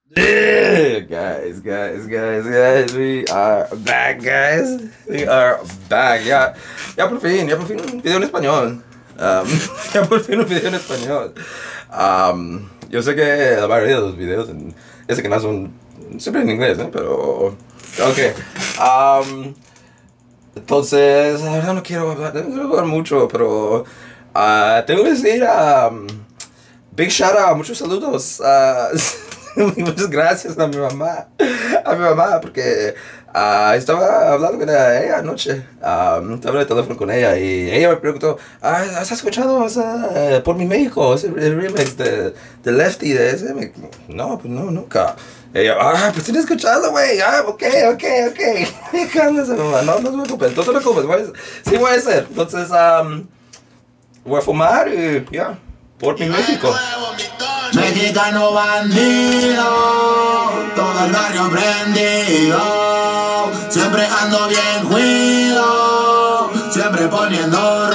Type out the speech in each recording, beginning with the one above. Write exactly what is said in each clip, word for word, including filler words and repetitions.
Guys, guys, guys, guys, we are back, guys. We are back. Ya, ya por fin, ya por fin un video en español. Um, ya por fin un video en español. Um, yo sé que la mayoría de los videos en ese canal son siempre en inglés, ¿no? Pero, ok. Um, entonces, la verdad no quiero hablar, no quiero hablar mucho, pero uh, tengo que decir um, big shout out, muchos saludos. Uh, Muchas gracias a mi mamá, a mi mamá, porque uh, estaba hablando con ella anoche, um, estaba en el teléfono con ella y ella me preguntó, ah, ¿has escuchado esa, por mi México, ese el remix de, de Lefty, de ese? No, pues no, nunca. Ella, ah, pues tienes escuchado, güey, ah, ok, ok, ok. Cálmese, mamá, no, no te preocupes, no te preocupes, voy a, sí voy a hacer. Entonces, um, voy a fumar y ya, yeah, por mi México. Mexicano bandido, todo el barrio prendido, siempre ando bien juido, siempre poniendo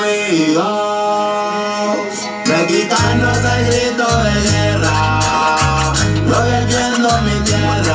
ruido. Mexicano es el grito de guerra, yo defiendo mi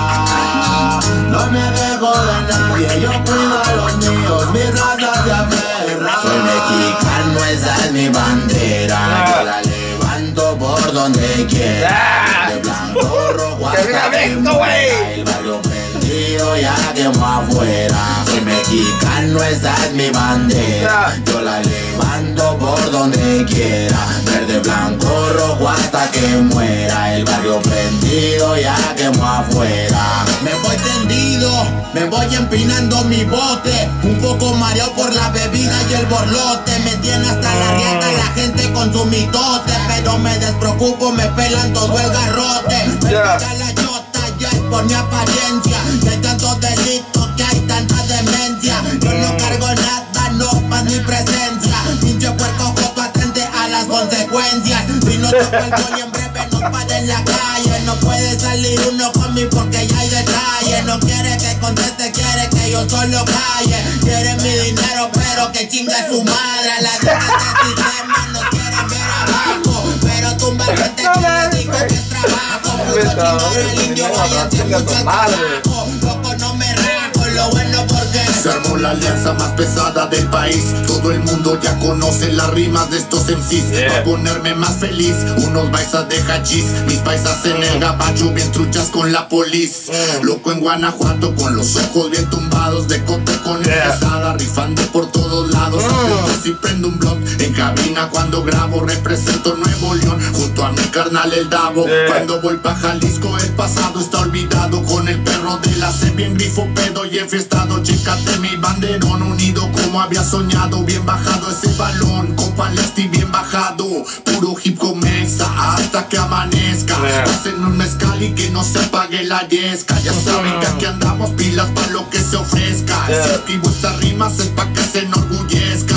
tierra, no me dejo de nadie, yo cuido a los míos, mi raza se aferra. Soy mexicano, esa es mi bandera, yo la levanto por donde quiera, de blanco, rojo hasta que muera, el barrio prendido ya quemó afuera. Soy mexicano, esa es mi bandera, yo la levanto por donde quiera, verde, blanco, rojo hasta que muera, el barrio prendido ya quemó afuera. Me voy tendido, me voy empinando mi bote, un poco mareado por la bebida y el borlote, me tiene hasta la rieta la gente con su mitote, pero me despreocupo, me pelan todo el garrote, me yeah. pega la chota ya es por mi apariencia, que hay tantos delitos, que hay tanta demencia, yo no cargo nada, no pa' mi presencia, pinche puerco joto atente a las consecuencias, si no toco el gol y en breve no para en la calle, no puede salir uno conmigo porque ya hay detalle, no quiere que conteste, quiere que yo solo calle, quiere mi dinero pero que chingue su madre, a la gente del sistema no quieren ver abajo, pero tumba gente que le digo que es trabajo, puto chingar el indio vaya hacia mucho trabajo, loco no me rajo, lo bueno porque se armó la alianza más pesada del país, todo el mundo ya conoce las rimas de estos M Cs, yeah. Pa' ponerme más feliz, unos paisas de hachís, mis paisas en el gabacho bien truchas con la polis, mm. Loco en Guanajuato con los ojos bien tumbados, de cote con yeah. pesada, rifando por todos lados, mm. Si prendo un blunt en cabina cuando grabo, represento Nuevo León, junto a mi carnal el Davo, yeah. Cuando voy pa' Jalisco el pasado está olvidado, con el perro de la C bien grifo, pedo y enfiestado, chécate mi banderón, unido como había soñado, bien bajado ese balón, compa Lefty bien bajado, puro hip hop mexa hasta que amanezca, yeah. Hacen un mezcal y que no se apague la yesca, ya saben que aquí andamos pilas pa' lo que se ofrezca, yeah. Si escribo estas rimas es pa' que se enorgullezca.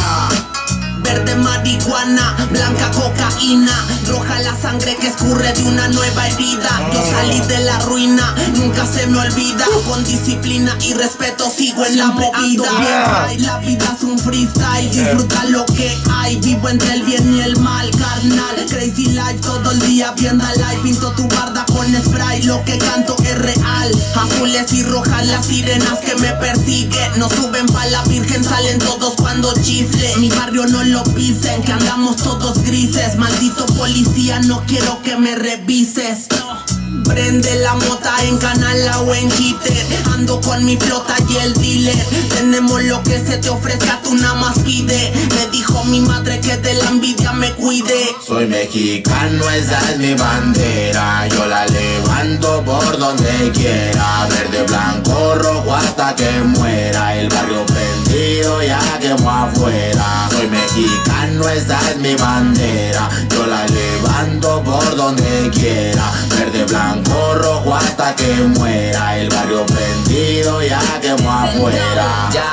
Verde marihuana, blanca cocaína, roja la sangre que escurre de una nueva herida. Yo salí de la ruina, nunca se me olvida, con disciplina y respeto sigo en la movida. La vida es un freestyle, disfruta lo que hay, vivo entre el bien y el mal, carnal. Crazy life todo el día viendo live, pinto tu barda con spray, lo que canto es real. Azules y rojas las sirenas que me persiguen, no suben pa' la virgen, salen todos cuando chifle. Mi barrio no lo pisen, que andamos todos grises, maldito policía, no quiero que me revises. Prende la mota en Canala o en Jitter, ando con mi flota y el dealer, tenemos lo que se te ofrezca, tú nada más pide, me dijo mi madre que de la envidia me cuide. Soy mexicano, esa es mi bandera, yo la levanto por donde quiera, verde, blanco, rojo hasta que muera, el barrio prendido ya quemó afuera. Soy mexicano, esa es mi bandera, yo la levanto por donde quiera, verde, blanco, rojo hasta que muera, el barrio prendido ya quemó afuera. Ya,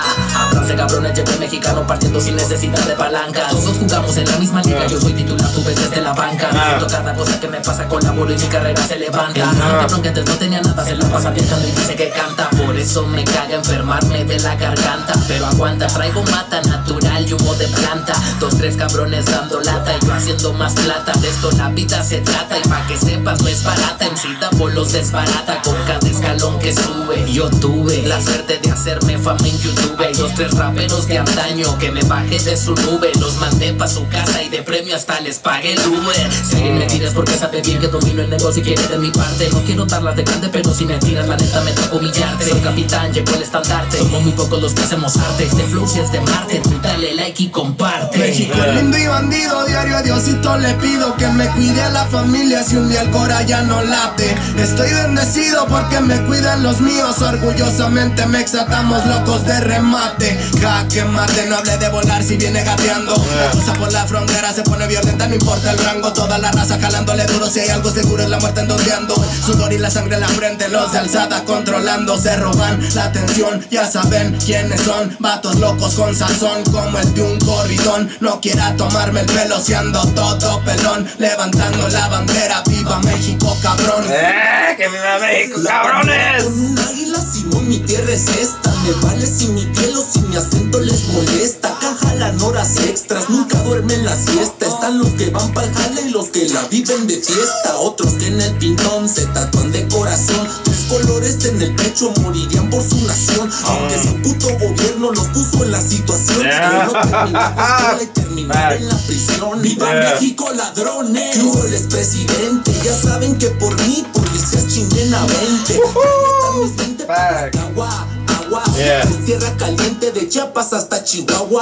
Frase cabrones, llevo el mexicano partiendo sin necesidad de palanca. Todos jugamos en la misma liga, yo soy titular, tú ves desde la banca. Siento cada cosa que me pasa, colaboro y mi carrera se levanta. Cabrón que antes no tenía nada, se la pasa viajando y dice que canta. Por eso me caga enfermarme de la garganta. Pero aguanta, traigo mata natural y humo de planta. Dos, tres cabrones dando lata y yo haciendo más plata. De esto la vida se trata y pa' que sepas no es barata. En cita por los desbarata con cada escalón que sube. Yo tuve la suerte de hacerme fama en YouTube. Hay dos, tres raperos de antaño que me bajé de su nube. Los mandé pa' su casa y de premio hasta les pagué el Uber. Si alguien me tiras porque sabe bien que domino el negocio y quiere de mi parte. No quiero darlas de grande, pero si me tiras la neta me toca humillarte. Soy capitán, llevo el estandarte. Somos muy pocos los que hacemos arte. Este flow si es de Marte, tú dale like y comparte. México lindo y bandido, diario a Diosito le pido que me cuide a la familia si un día el cora ya no late. Estoy bendecido porque me cuidan los míos. Orgullosamente me exatamos locos de remate. Jaque mate, no hable de volar si viene gateando. La cosa por la frontera se pone violenta, no importa el rango. Toda la raza jalándole duro, si hay algo seguro es la muerte en donde ando. El sudor y la sangre en la frente, los de alzada controlando. Se roban la atención, ya saben quiénes son. Vatos locos con sazón como el de un corridón. No quiera tomarme el pelo si ando todo pelón. Levantando la bandera, viva México, cabrón. ¡Eh! ¡Que viva México, cabrones! Con un águila, Simón, mi tierra es esta. Me vale si mi piel o si mi acento les molesta. Acá jalan horas extras, nunca duermen la siesta. Están los que van pa'l jale y los que la viven de fiesta. Otros que en el pintón se tatúan de corazón. Tres colores en el pecho morirían por su nación. Aunque su puto gobierno los puso en la situación de no terminar la escuela y terminar en la prisión. ¡Viva México, ladrones! Yo el expresidente, ya saben que por mí policías chinguen a veinte. Ahí están mis veinte para agua. Yeah. Es tierra caliente de Chiapas hasta Chihuahua.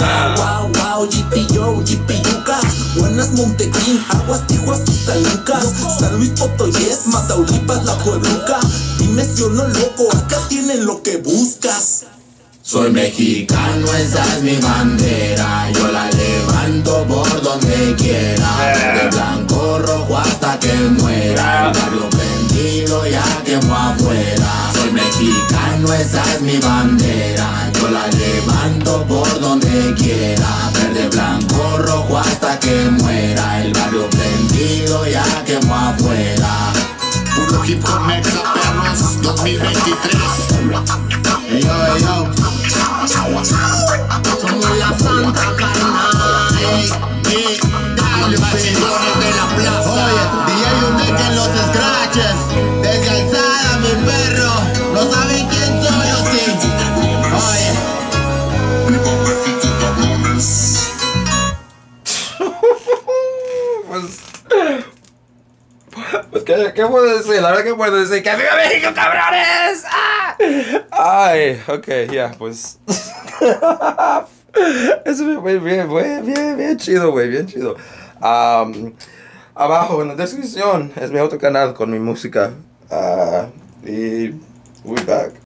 Ah. Wow, wow, G P yo, G P Yuca. Buenas Montecrin, Aguas, Tijuas y San Lucas. San Luis Potoyes, Mataulipas, La Puebluca. Dime si o no loco, acá tienen lo que buscas. Soy mexicano, esa es mi bandera. Yo la levanto por donde quiera. De blanco, rojo hasta que muera. El barrio prendido ya quemó afuera. Soy mexicano, esa es mi bandera. Yo la levanto por donde quiera. Verde, blanco, rojo hasta que muera. El barrio prendido ya quemó afuera. Puro hip hop mexa perros dos mil veintitrés. Hey, yo, hey, yo. Somos la santa carnal. Hey, hey, dale, chingones de la plaza. Oye, D J Unique en los scratches. Desde alzada, mi perro. No saben quién soy o sí. Oye. Pues, pues ¿qué, ¿qué puedo decir? La verdad que puedo decir que ¡viva México, cabrones! ¡Ah! Ay, ok, ya, yeah, pues eso fue bien, bien, bien, bien chido, güey, bien chido. Um, abajo en la descripción es mi otro canal con mi música. Uh, y we back.